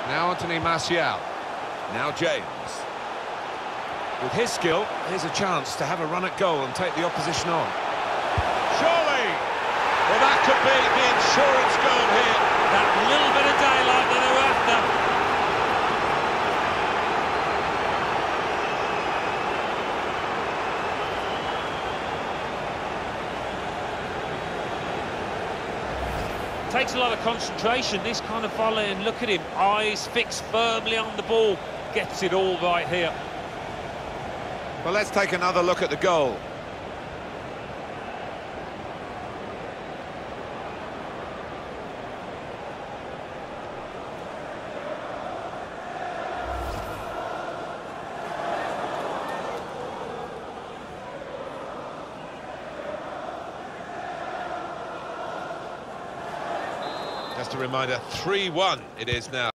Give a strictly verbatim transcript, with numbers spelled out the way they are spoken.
Now Anthony Martial. Now James. With his skill, here's a chance to have a run at goal and take the opposition on. Surely! Well, that could be the insurance goal here. That little bit of daylight that they were after. Takes a lot of concentration, this kind of volley, and look at him, eyes fixed firmly on the ball, gets it all right here. Well, let's take another look at the goal. Just a reminder, three one it is now.